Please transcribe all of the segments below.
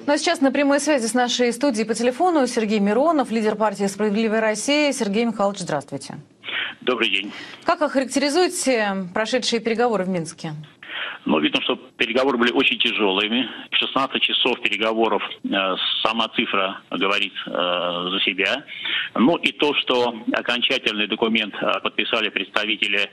Ну а сейчас на прямой связи с нашей студией по телефону Сергей Миронов, лидер партии «Справедливая Россия». Сергей Михайлович, здравствуйте. Добрый день. Как охарактеризуете прошедшие переговоры в Минске? Ну, видно, что переговоры были очень тяжелыми. 16 часов переговоров, сама цифра говорит за себя. Ну и то, что окончательный документ подписали представители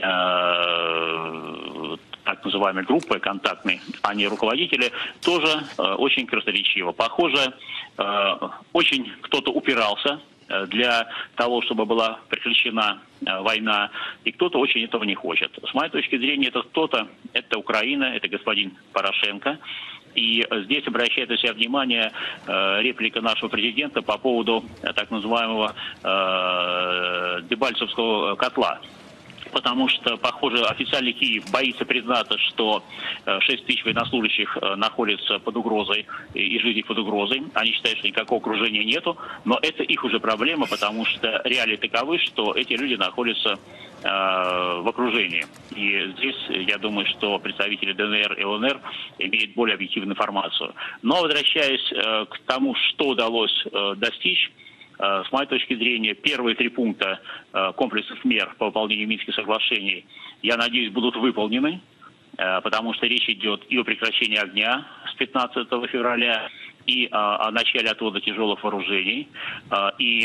так называемой группы контактной, а не руководители, тоже очень красноречиво. Похоже, очень кто-то упирался для того, чтобы была прекращена война, и кто-то очень этого не хочет. С моей точки зрения, это кто-то, это Украина, это господин Порошенко. И здесь обращает на себя внимание реплика нашего президента по поводу так называемого Дебальцевского котла. Потому что, похоже, официальный Киев боится признаться, что 6 тысяч военнослужащих находятся под угрозой и жизнь их под угрозой. Они считают, что никакого окружения нету, но это их уже проблема, потому что реалии таковы, что эти люди находятся в окружении. И здесь, я думаю, что представители ДНР и ЛНР имеют более объективную информацию. Но, возвращаясь к тому, что удалось достичь, с моей точки зрения, первые 3 пункта комплексных мер по выполнению Минских соглашений, я надеюсь, будут выполнены, потому что речь идет и о прекращении огня с 15 февраля, и о начале отвода тяжелых вооружений, и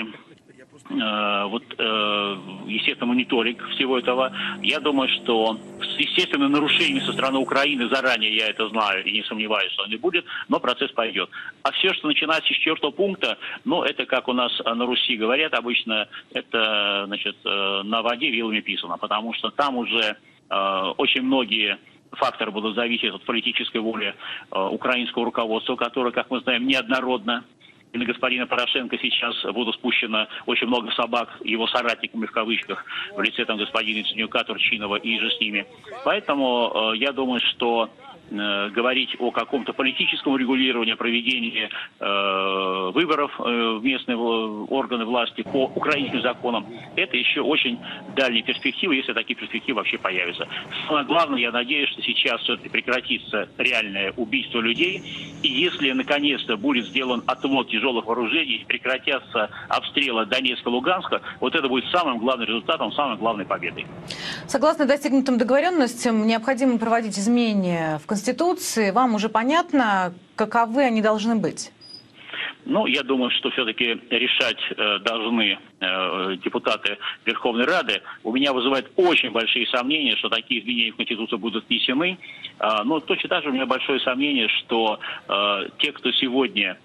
естественно, мониторинг всего этого. Я думаю, что с естественным нарушением со стороны Украины, заранее я это знаю и не сомневаюсь, что не будет, но процесс пойдет. А все, что начинается с 4-го пункта, ну, это, как у нас на Руси говорят обычно, это, значит, на воде вилами писано, потому что там уже очень многие факторы будут зависеть от политической воли украинского руководства, которое, как мы знаем, неоднородно. И на господина Порошенко сейчас будут спущено очень много собак его соратниками в кавычках в лице там господина Яценюка, Турчинова и же с ними. Поэтому я думаю, что говорить о каком-то политическом регулировании, проведении выборов в местные органы власти по украинским законам, это еще очень дальние перспективы, если такие перспективы вообще появятся. Самое главное, я надеюсь, что сейчас все-таки прекратится реальное убийство людей, и если наконец-то будет сделан отвод тяжелых вооружений, прекратятся обстрелы Донецка, Луганска, вот это будет самым главным результатом, самой главной победой. Согласно достигнутым договоренностям, необходимо проводить изменения в Конституции. Вам уже понятно, каковы они должны быть? Ну, я думаю, что все-таки решать должны депутаты Верховной Рады. У меня вызывает очень большие сомнения, что такие изменения в Конституцию будут внесены. Но точно так же у меня большое сомнение, что те, кто сегодня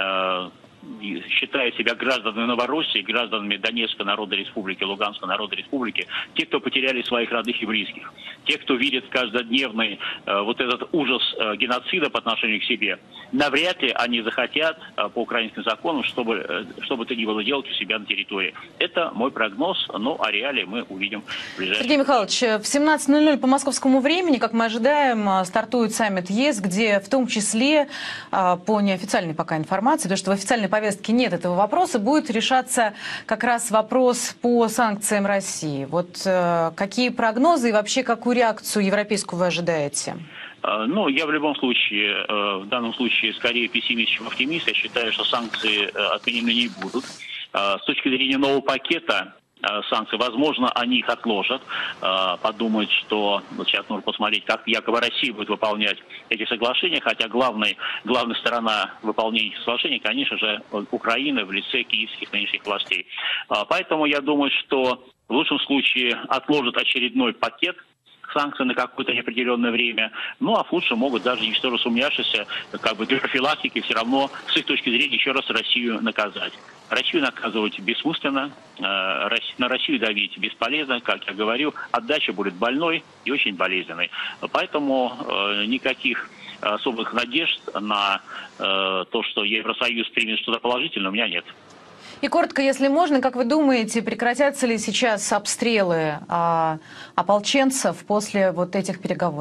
считая себя гражданами Новороссии, гражданами Донецкой Народной Республики, Луганской Народной Республики, те, кто потеряли своих родных и близких, те, кто видит каждодневный вот этот ужас геноцида по отношению к себе, навряд ли они захотят по украинским законам, чтобы это ни было делать у себя на территории. Это мой прогноз, но о реалии мы увидим в ближайшее. Сергей Михайлович, в 17:00 по московскому времени, как мы ожидаем, стартует саммит ЕС, где в том числе, по неофициальной пока информации, потому что в официальной повестке нет этого вопроса, будет решаться как раз вопрос по санкциям России. Вот какие прогнозы и вообще какую реакцию европейскую вы ожидаете? Ну, я в любом случае, в данном случае, скорее пессимист, чем оптимист. Я считаю, что санкции отменены не будут. С точки зрения нового пакета санкций, возможно, они их отложат, подумают, что вот сейчас нужно посмотреть, как якобы Россия будет выполнять эти соглашения, хотя главная сторона выполнения этих соглашений, конечно же, Украина в лице киевских нынешних властей. Поэтому я думаю, что в лучшем случае отложат очередной пакет санкции на какое-то неопределенное время, ну а в худшем могут даже, ничтоже сумняшися, как бы для профилактики все равно, с их точки зрения, еще раз Россию наказать. Россию наказывать бессмысленно, на Россию давить бесполезно, как я говорю, отдача будет больной и очень болезненной. Поэтому никаких особых надежд на то, что Евросоюз примет что-то положительное, у меня нет. И коротко, если можно, как вы думаете, прекратятся ли сейчас обстрелы ополченцев после вот этих переговоров?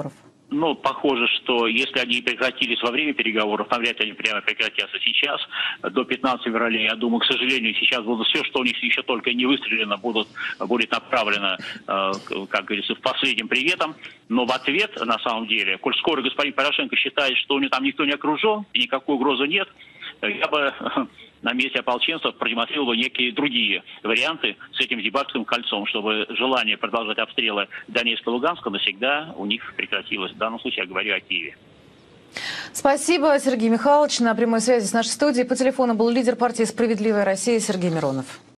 Ну, похоже, что если они прекратились во время переговоров, навряд ли они прямо прекратятся сейчас, до 15 февраля. Я думаю, к сожалению, сейчас будут все, что у них еще только не выстрелено, будет направлено, как говорится, в последним приветом. Но в ответ, на самом деле, коль скоро господин Порошенко считает, что у него там никто не окружен и никакой угрозы нет, я бы на месте ополченцев продемонстрировал бы некие другие варианты с этим Дебальцевым кольцом, чтобы желание продолжать обстрелы Донецка и Луганска навсегда у них прекратилось. В данном случае я говорю о Киеве. Спасибо, Сергей Михайлович. На прямой связи с нашей студией по телефону был лидер партии «Справедливая Россия» Сергей Миронов.